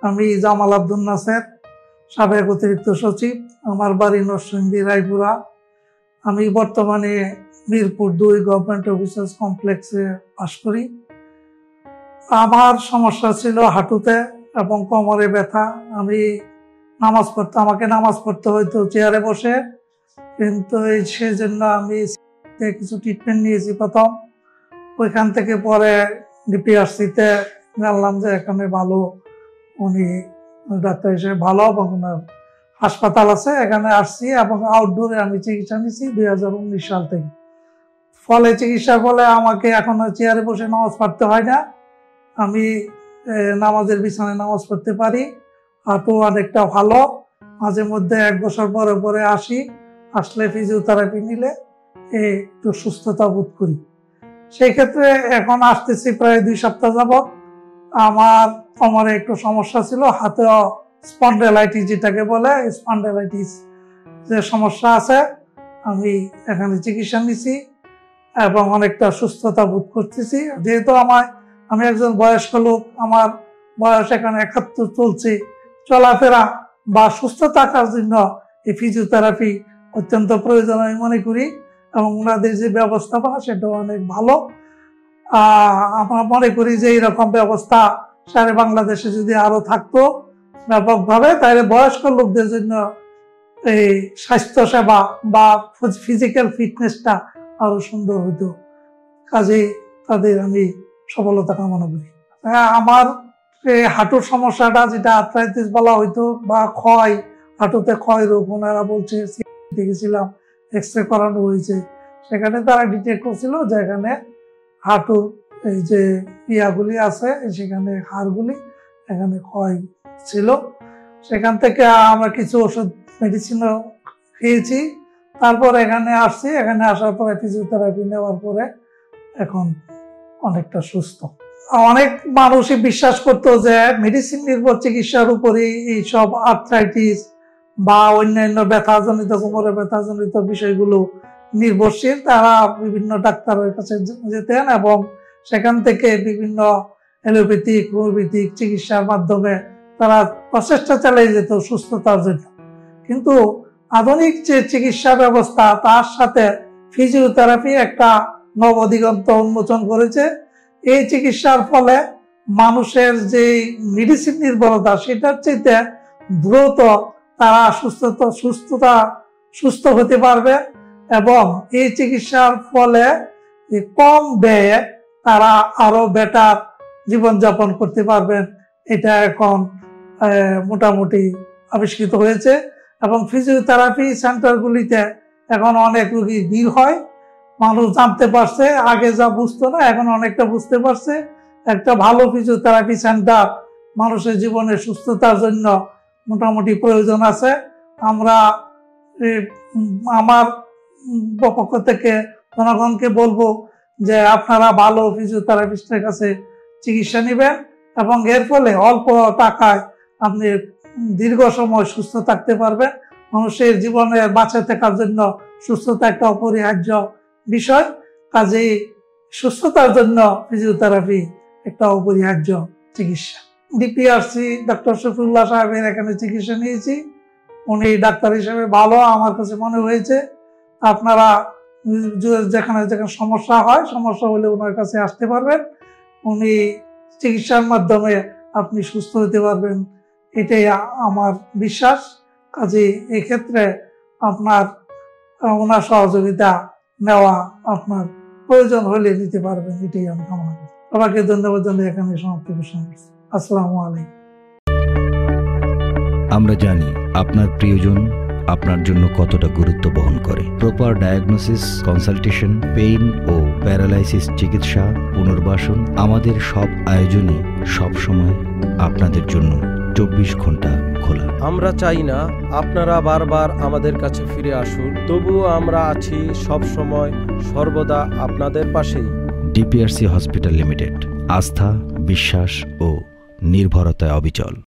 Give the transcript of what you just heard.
আমি জামাল আব্দুল নাসের, সাবেক অতিরিক্ত সচিব। আমার বাড়ি নরসিংদী রায়পুরা। আমি বর্তমানে মিরপুর 2 গভর্নমেন্ট অফিসার্স কমপ্লেক্সে বাস করি। আমার সমস্যা ছিল হাঁটুতে এবং কোমরে ব্যথা। আমাকে নামাজ পড়তে হইতো চেয়ারে বসে, কিন্তু সেই জন্য আমি কিছু ট্রিটমেন্ট নিয়েছি প্রথম। ওইখান থেকে পরে ডিপিআরসিতে জানলাম যে এখানে ভালো উনি ডাক্তার হিসেবে ভালো এবং ওনার হাসপাতাল আছে, এখানে আসছি এবং আউটডোরে আমি চিকিৎসা নিচ্ছি 2019 সাল থেকে। ফলে চিকিৎসার ফলে আমাকে এখন চেয়ারে বসে নামাজ পড়তে হয় না। আমি নামাজের বিছানায় নামাজ পড়তে পারি। হাঁটু অনেকটা ভালো। মাঝে মধ্যে 1 বছর পরে পরে আসলে ফিজিওথেরাপি নিলে একটু সুস্থতা বোধ করি। সেই ক্ষেত্রে এখন আসতেছি প্রায় 2 সপ্তাহ যাবৎ। আমার কোমরে একটু সমস্যা ছিল, হাতে স্পন্ডাইলাইটিস যেটাকে বলে, স্পন্ডাইলাইটিস যে সমস্যা আছে, আমি এখানে চিকিৎসা নিছি এবং অনেকটা সুস্থতা বোধ করতেছি। যেহেতু আমি একজন বয়স্ক লোক, আমার বয়স এখানে 71 চলছে, চলাফেরা বা সুস্থ থাকার জন্য এই ফিজিওথেরাপি অত্যন্ত প্রয়োজন আমি মনে করি এবং ওনাদের যে ব্যবস্থাপনা সেটাও অনেক ভালো। আমরা মনে করি যে এইরকম ব্যবস্থা সারা বাংলাদেশে যদি আরো থাকতো ব্যাপকভাবে, তাহলে বয়স্ক লোকদের জন্য এই স্বাস্থ্য সেবা বা ফিজিক্যাল ফিটনেসটা আরো সুন্দর হতো। কাজে তাদের আমি সফলতা কামনা করি। আমার হাঁটুর সমস্যাটা, যেটা আর্থ্রাইটিস বলা হইতো বা হাঁটুতে ক্ষয় রোগ, ওনারা বলছে, দেখেছিলাম, এক্সরে করানো হয়েছে, সেখানে তারা ডিটেক্ট করছিল যে এখানে হাঁটুর এই যে ইয়াগুলি আছে, সেখানে হাড়গুলি এখানে ক্ষয় ছিল। সেখান থেকে আমরা কিছু ওষুধ মেডিসিনও খেয়েছি। তারপর এখানে আসছি, এখানে আসার পরে ফিজিওথেরাপি নেওয়ার পরে এখন অনেকটা সুস্থ। অনেক মানুষই বিশ্বাস করতো যে মেডিসিন নির্ভর চিকিৎসার উপরেই এইসব আর্থ্রাইটিস বা অন্যান্য ব্যথাজনিত, কোমরে ব্যথাজনিত বিষয়গুলো নির্ভরশীল। তারা বিভিন্ন ডাক্তারের কাছে যেতেন এবং সেখান থেকে বিভিন্ন অ্যালোপ্যাথিক, হোমিওপ্যাথিক চিকিৎসার মাধ্যমে তারা প্রচেষ্টা চালিয়ে যেত সুস্থতার জন্য। কিন্তু আধুনিক যে চিকিৎসা ব্যবস্থা, তার সাথে ফিজিওথেরাপি একটা নবদিগন্ত উন্মোচন করেছে। এই চিকিৎসার ফলে মানুষের যে মেডিসিন নির্ভরতা, সেটার চাইতে দ্রুত তারা সুস্থ হতে পারবে এবং এই চিকিৎসার ফলে কম ব্যয়ে তারা আরো বেটার জীবনযাপন করতে পারবেন। এটা এখন মোটামুটি আবিষ্কৃত হয়েছে এবং ফিজিওথেরাপি সেন্টারগুলিতে এখন অনেক রোগী ভিড় হয়। মানুষ জানতে পারছে, আগে যা বুঝতো না এখন অনেকটা বুঝতে পারছে। একটা ভালো ফিজিওথেরাপি সেন্টার মানুষের জীবনের সুস্থতার জন্য মোটামুটি প্রয়োজন আছে। আমার পক্ষ থেকে জনগণকে বলবো যে আপনারা ভালো ফিজিওথেরাপিস্টের কাছে চিকিৎসা নেবেন এবং এর ফলে অল্প টাকায় আপনি দীর্ঘ সময় সুস্থ থাকতে পারবেন। মানুষের জীবনে বাঁচে থাকার জন্য সুস্থতা একটা অপরিহার্য বিষয়। কাজেই সুস্থতার জন্য ফিজিওথেরাপি একটা অপরিহার্য চিকিৎসা। ডিপিআরসি ডক্টর শফিউল্লাহ সাহেবের এখানে চিকিৎসা নিয়েছি। উনি ডাক্তার হিসেবে ভালো আমার কাছে মনে হয়েছে। আপনারা যেখানে যেখানে সমস্যা হলে ওনার কাছে আসতে পারবেন। উনি চিকিৎসার মাধ্যমে আপনি সুস্থ হতে পারবেন, এটাই আমার বিশ্বাস। কাজে এক্ষেত্রে ওনার সহযোগিতা নেওয়া আপনার প্রয়োজন হলে নিতে পারবেন, এটাই আমি কামনা করি। সবাইকে ধন্যবাদ জানিয়ে এখানে সমাপ্তি ঘোষণা করছি। আসসালামু আলাইকুম। আমরা জানি আপনার প্রিয়জন আপনার জন্য কতটা গুরুত্ব বহন করে। প্রপার ডায়াগনোসিস, কনসালটেশন, পেইন ও প্যারালাইসিস চিকিৎসা, পুনর্বাসন, আমাদের সব আয়োজনই সবসময় আপনাদের জন্য 24 ঘন্টা খোলা। আমরা চাই না আপনারা বারবার আমাদের কাছে ফিরে আসুন, তবুও আমরা আছি সব সময় সর্বদা আপনাদের পাশেই। ডিপিআরসি হসপিটাল লিমিটেড, আস্থা, বিশ্বাস ও নির্ভরতায় অবিচল।